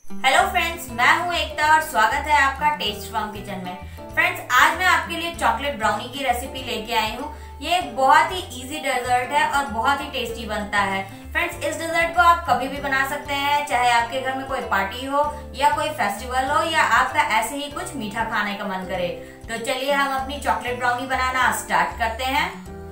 Hello friends, मैं हूं एकता और स्वागत है आपका टेस्ट फ्रॉम किचन में। फ्रेंड्स, आज मैं आपके लिए चॉकलेट ब्राउनी की रेसिपी लेके आई हूं। ये एक बहुत ही इजी डेजर्ट है और बहुत ही टेस्टी बनता है। फ्रेंड्स, इस डेजर्ट को आप कभी भी बना सकते हैं, चाहे आपके घर में कोई पार्टी हो या कोई फेस्टिवल हो या आपका ऐसे ही कुछ मीठा खाने का मन करे। तो चलिए हम अपनी चॉकलेट ब्राउनी बनाना स्टार्ट करते हैं।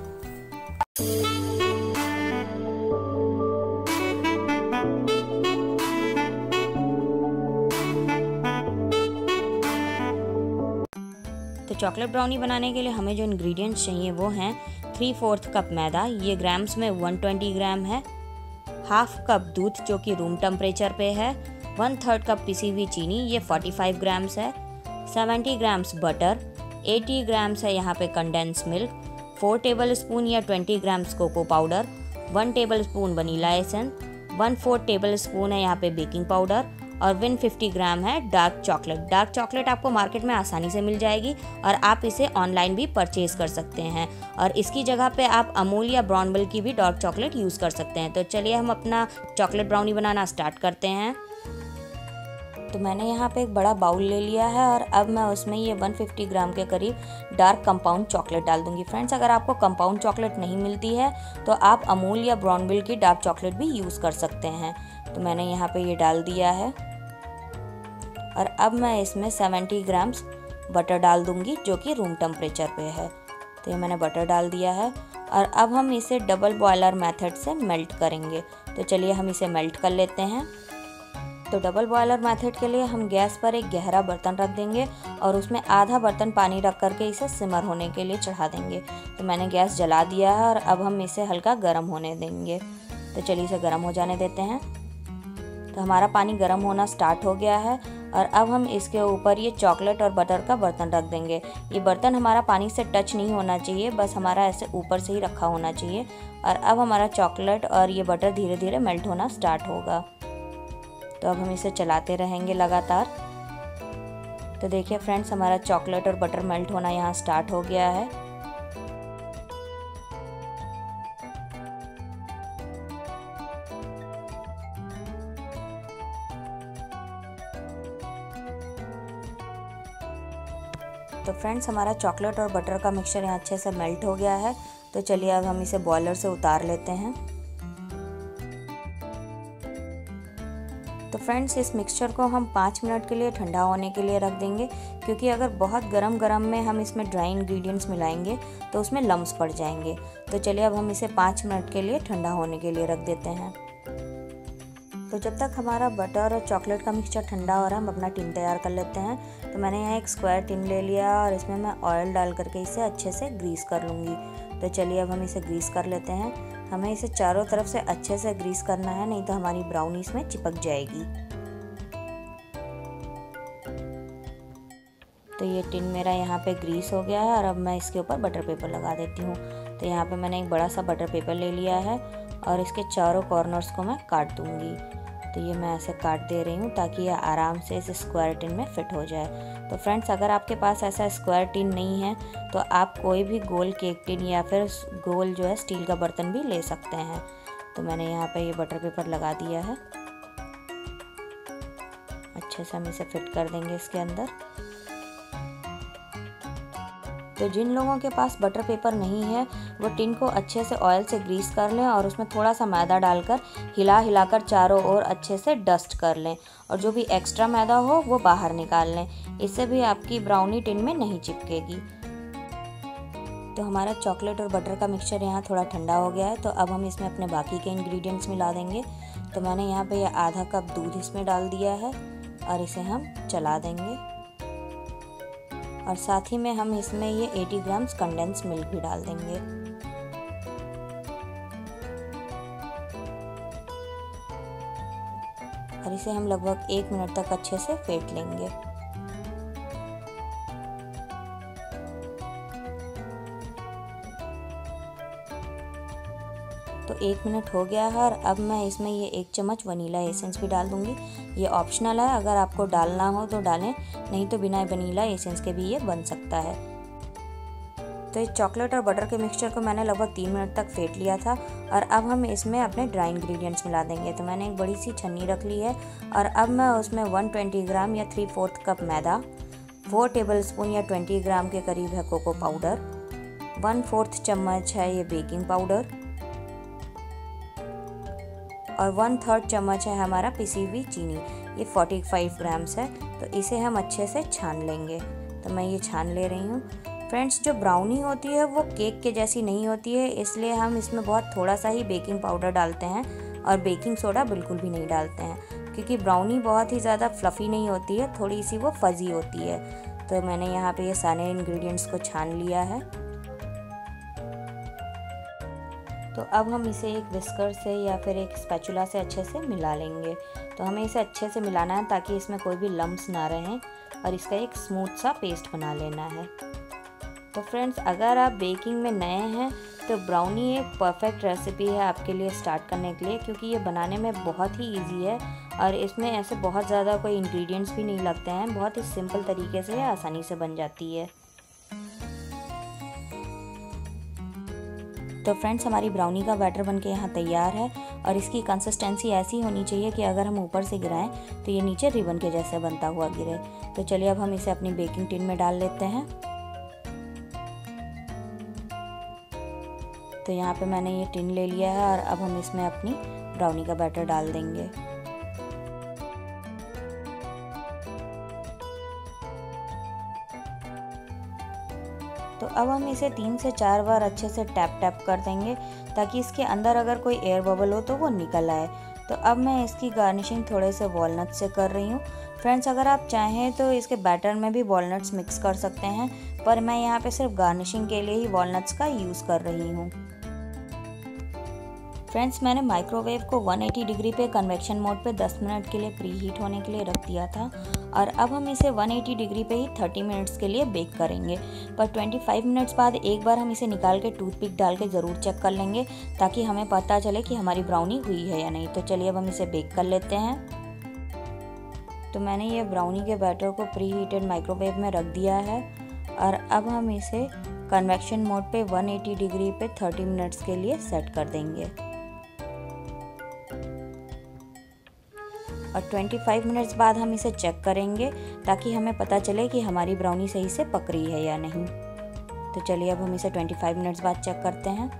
तो चॉकलेट ब्राउनी बनाने के लिए हमें जो इंग्रेडिएंट्स चाहिए वो हैं 3/4 कप मैदा, ये ग्राम्स में 120 ग्राम है, हाफ कप दूध जो कि रूम टेम्परेचर पे है, 1/3 कप पिसी हुई चीनी, ये 45 ग्राम्स है, 70 ग्राम्स बटर, 80 ग्राम्स है यहाँ पे कंडेंस मिल्क, 4 टेबल स्पून या 20 grams cocoa powder, 1 table spoon vanilla essence, 1/4 table spoon है यहाँ पे बेकिंग पाउडर और 150 ग्राम है डार्क चॉकलेट। डार्क चॉकलेट आपको मार्केट में आसानी से मिल जाएगी और आप इसे ऑनलाइन भी परचेज कर सकते हैं और इसकी जगह पे आप अमूल या ब्राउन की भी डार्क चॉकलेट यूज़ कर सकते हैं। तो चलिए हम अपना चॉकलेट ब्राउनी बनाना स्टार्ट करते हैं। तो मैंने यहाँ पे एक बड़ा बाउल ले लिया है और अब मैं उसमें ये 150 ग्राम के करीब डार्क कंपाउंड चॉकलेट डाल दूँगी। फ्रेंड्स, अगर आपको कंपाउंड चॉकलेट नहीं मिलती है तो आप अमूल या ब्राउन की डार्क चॉकलेट भी यूज़ कर सकते हैं। तो मैंने यहाँ पे ये डाल दिया है और अब मैं इसमें 70 ग्राम्स बटर डाल दूंगी जो कि रूम टेम्परेचर पे है। तो ये मैंने बटर डाल दिया है और अब हम इसे डबल बॉयलर मेथड से मेल्ट करेंगे। तो चलिए हम इसे मेल्ट कर लेते हैं। तो डबल बॉयलर मेथड के लिए हम गैस पर एक गहरा बर्तन रख देंगे और उसमें आधा बर्तन पानी रख करके इसे सिमर होने के लिए चढ़ा देंगे। तो मैंने गैस जला दिया है और अब हम इसे हल्का गर्म होने देंगे। तो चलिए इसे गर्म हो जाने देते हैं। तो हमारा पानी गर्म होना स्टार्ट हो गया है और अब हम इसके ऊपर ये चॉकलेट और बटर का बर्तन रख देंगे। ये बर्तन हमारा पानी से टच नहीं होना चाहिए, बस हमारा ऐसे ऊपर से ही रखा होना चाहिए। और अब हमारा चॉकलेट और ये बटर धीरे धीरे मेल्ट होना स्टार्ट होगा। तो अब हम इसे चलाते रहेंगे लगातार। तो देखिए फ्रेंड्स, हमारा चॉकलेट और बटर मेल्ट होना यहाँ स्टार्ट हो गया है। तो फ्रेंड्स, हमारा चॉकलेट और बटर का मिक्सचर यहाँ अच्छे से मेल्ट हो गया है। तो चलिए अब हम इसे बॉयलर से उतार लेते हैं। तो फ्रेंड्स, इस मिक्सचर को हम 5 मिनट के लिए ठंडा होने के लिए रख देंगे, क्योंकि अगर बहुत गरम में हम इसमें ड्राई इंग्रेडिएंट्स मिलाएंगे तो उसमें लम्स पड़ जाएंगे। तो चलिए अब हम इसे 5 मिनट के लिए ठंडा होने के लिए रख देते हैं। तो जब तक हमारा बटर और चॉकलेट का मिक्सचर ठंडा हो रहा है, हम अपना टिन तैयार कर लेते हैं। तो मैंने यहाँ एक स्क्वायर टिन ले लिया और इसमें मैं ऑयल डाल करके इसे अच्छे से ग्रीस कर लूँगी। तो चलिए अब हम इसे ग्रीस कर लेते हैं। हमें इसे चारों तरफ से अच्छे से ग्रीस करना है, नहीं तो हमारी ब्राउनी इसमें चिपक जाएगी। तो ये टिन मेरा यहाँ पे ग्रीस हो गया है और अब मैं इसके ऊपर बटर पेपर लगा देती हूँ। तो यहाँ पे मैंने एक बड़ा सा बटर पेपर ले लिया है और इसके चारों कॉर्नर्स को मैं काट दूँगी। तो ये मैं ऐसे काट दे रही हूँ ताकि ये आराम से इस स्क्वायर टिन में फिट हो जाए। तो फ्रेंड्स, अगर आपके पास ऐसा स्क्वायर टिन नहीं है तो आप कोई भी गोल केक टिन या फिर गोल जो है स्टील का बर्तन भी ले सकते हैं। तो मैंने यहाँ पे ये बटर पेपर लगा दिया है। अच्छे से हम इसे फिट कर देंगे इसके अंदर। तो जिन लोगों के पास बटर पेपर नहीं है वो टिन को अच्छे से ऑयल से ग्रीस कर लें और उसमें थोड़ा सा मैदा डालकर हिलाकर चारों ओर अच्छे से डस्ट कर लें और जो भी एक्स्ट्रा मैदा हो वो बाहर निकाल लें। इससे भी आपकी ब्राउनी टिन में नहीं चिपकेगी। तो हमारा चॉकलेट और बटर का मिक्सचर यहाँ थोड़ा ठंडा हो गया है। तो अब हम इसमें अपने बाकी के इंग्रेडिएंट्स मिला देंगे। तो मैंने यहाँ पे आधा कप दूध इसमें डाल दिया है और इसे हम चला देंगे और साथ ही में हम इसमें ये 80 ग्राम्स कंडेंस मिल्क भी डाल देंगे। और इसे हम लगभग 1 मिनट तक अच्छे से फेंट लेंगे। तो 1 मिनट हो गया है और अब मैं इसमें ये 1 चम्मच वनीला एसेंस भी डाल दूंगी। ये ऑप्शनल है, अगर आपको डालना हो तो डालें, नहीं तो बिना वनीला एसेंस के भी ये बन सकता है। तो इस चॉकलेट और बटर के मिक्सचर को मैंने लगभग 3 मिनट तक फेंट लिया था और अब हम इसमें अपने ड्राई इंग्रेडिएंट्स मिला देंगे। तो मैंने एक बड़ी सी छन्नी रख ली है और अब मैं उसमें 120 ग्राम या 3/4 कप मैदा, 4 टेबलस्पून या 20 ग्राम के करीब है कोको पाउडर, 1/4 चम्मच है ये बेकिंग पाउडर और 1/3 चम्मच है हमारा पिसी हुई चीनी, ये 45 ग्राम्स है। तो इसे हम अच्छे से छान लेंगे। तो मैं ये छान ले रही हूँ। फ्रेंड्स, जो ब्राउनी होती है वो केक के जैसी नहीं होती है, इसलिए हम इसमें बहुत थोड़ा सा ही बेकिंग पाउडर डालते हैं और बेकिंग सोडा बिल्कुल भी नहीं डालते हैं, क्योंकि ब्राउनी बहुत ही ज़्यादा फ्लफ़ी नहीं होती है, थोड़ी सी वो फज़ी होती है। तो मैंने यहाँ पे ये सारे इंग्रेडिएंट्स को छान लिया है। तो अब हम इसे एक विस्कर से या फिर एक स्पैचुला से अच्छे से मिला लेंगे। तो हमें इसे अच्छे से मिलाना है ताकि इसमें कोई भी लम्प्स ना रहें और इसका एक स्मूथ सा पेस्ट बना लेना है। तो फ्रेंड्स, अगर आप बेकिंग में नए हैं तो ब्राउनी एक परफेक्ट रेसिपी है आपके लिए स्टार्ट करने के लिए, क्योंकि ये बनाने में बहुत ही इजी है और इसमें ऐसे बहुत ज़्यादा कोई इंग्रेडिएंट्स भी नहीं लगते हैं। बहुत ही सिंपल तरीके से आसानी से बन जाती है। तो फ्रेंड्स, हमारी ब्राउनी का बैटर बनके यहाँ तैयार है और इसकी कंसिस्टेंसी ऐसी होनी चाहिए कि अगर हम ऊपर से गिराएं तो ये नीचे रिबन के जैसे बनता हुआ गिरे। तो चलिए अब हम इसे अपनी बेकिंग टिन में डाल लेते हैं। तो यहाँ पे मैंने ये टिन ले लिया है और अब हम इसमें अपनी ब्राउनी का बैटर डाल देंगे। तो अब हम इसे 3 से 4 बार अच्छे से टैप कर देंगे ताकि इसके अंदर अगर कोई एयर बबल हो तो वो निकल आए। तो अब मैं इसकी गार्निशिंग थोड़े से वॉलनट से कर रही हूँ। फ्रेंड्स, अगर आप चाहें तो इसके बैटर में भी वॉलनट्स मिक्स कर सकते हैं, पर मैं यहाँ पे सिर्फ गार्निशिंग के लिए ही वॉलनट्स का यूज़ कर रही हूँ। फ्रेंड्स, मैंने माइक्रोवेव को 180 डिग्री पे कन्वेक्शन मोड पे 10 मिनट के लिए प्री हीट होने के लिए रख दिया था और अब हम इसे 180 डिग्री पे ही 30 मिनट्स के लिए बेक करेंगे। पर 25 मिनट्स बाद एक बार हम इसे निकाल के टूथपिक डाल के ज़रूर चेक कर लेंगे ताकि हमें पता चले कि हमारी ब्राउनी हुई है या नहीं। तो चलिए अब हम इसे बेक कर लेते हैं। तो मैंने ये ब्राउनी के बैटर को प्री हीटेड माइक्रोवेव में रख दिया है और अब हम इसे कन्वेक्शन मोड पे 180 डिग्री पे 30 मिनट्स के लिए सेट कर देंगे और 25 मिनट्स बाद हम इसे चेक करेंगे ताकि हमें पता चले कि हमारी ब्राउनी सही से पक रही है या नहीं। तो चलिए अब हम इसे 25 मिनट्स बाद चेक करते हैं।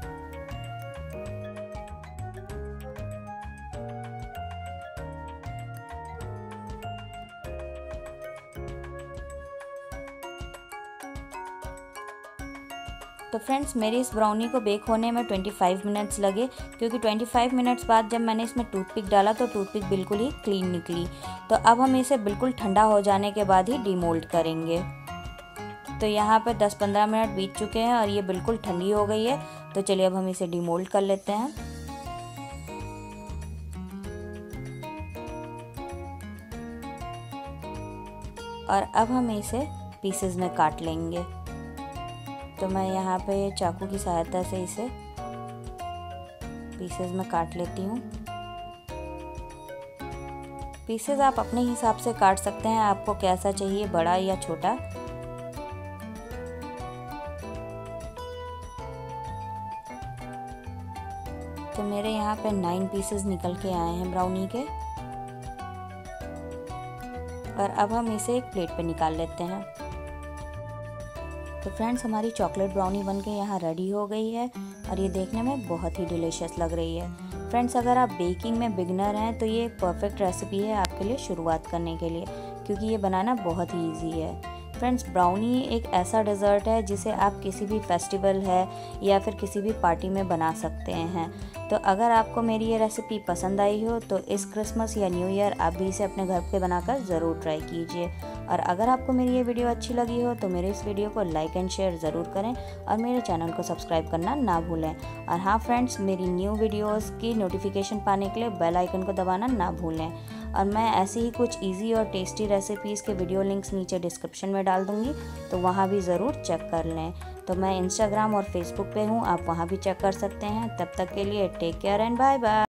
तो फ्रेंड्स, मेरी इस ब्राउनी को बेक होने में 25 मिनट्स लगे, क्योंकि 25 मिनट्स बाद जब मैंने इसमें टूथपिक डाला तो टूथपिक बिल्कुल ही क्लीन निकली। तो अब हम इसे बिल्कुल ठंडा हो जाने के बाद ही डीमोल्ड करेंगे। तो यहाँ पे 10-15 मिनट बीत चुके हैं और ये बिल्कुल ठंडी हो गई है। तो चलिए अब हम इसे डीमोल्ड कर लेते हैं। और अब हम इसे पीसेस में काट लेंगे। तो मैं यहाँ पे चाकू की सहायता से इसे पीसेस में काट लेती हूँ। पीसेस आप अपने हिसाब से काट सकते हैं, आपको कैसा चाहिए, बड़ा या छोटा। तो मेरे यहाँ पे 9 पीसेस निकल के आए हैं ब्राउनी के और अब हम इसे एक प्लेट पे निकाल लेते हैं। तो फ्रेंड्स, हमारी चॉकलेट ब्राउनी बनके यहाँ रेडी हो गई है और ये देखने में बहुत ही डिलीशियस लग रही है। फ्रेंड्स, अगर आप बेकिंग में बिगनर हैं तो ये एक परफेक्ट रेसिपी है आपके लिए शुरुआत करने के लिए, क्योंकि ये बनाना बहुत ही इजी है। फ्रेंड्स, ब्राउनी एक ऐसा डेज़र्ट है जिसे आप किसी भी फेस्टिवल है या फिर किसी भी पार्टी में बना सकते हैं। तो अगर आपको मेरी ये रेसिपी पसंद आई हो तो इस क्रिसमस या न्यू ईयर आप भी इसे अपने घर पे बनाकर ज़रूर ट्राई कीजिए। और अगर आपको मेरी ये वीडियो अच्छी लगी हो तो मेरे इस वीडियो को लाइक एंड शेयर ज़रूर करें और मेरे चैनल को सब्सक्राइब करना ना भूलें। और हाँ फ्रेंड्स, मेरी न्यू वीडियोस की नोटिफिकेशन पाने के लिए बेल आइकन को दबाना ना भूलें। और मैं ऐसे ही कुछ इजी और टेस्टी रेसिपीज़ के वीडियो लिंक्स नीचे डिस्क्रिप्शन में डाल दूँगी, तो वहाँ भी ज़रूर चेक कर लें। तो मैं इंस्टाग्राम और फेसबुक पे हूँ, आप वहाँ भी चेक कर सकते हैं। तब तक के लिए take care and bye bye.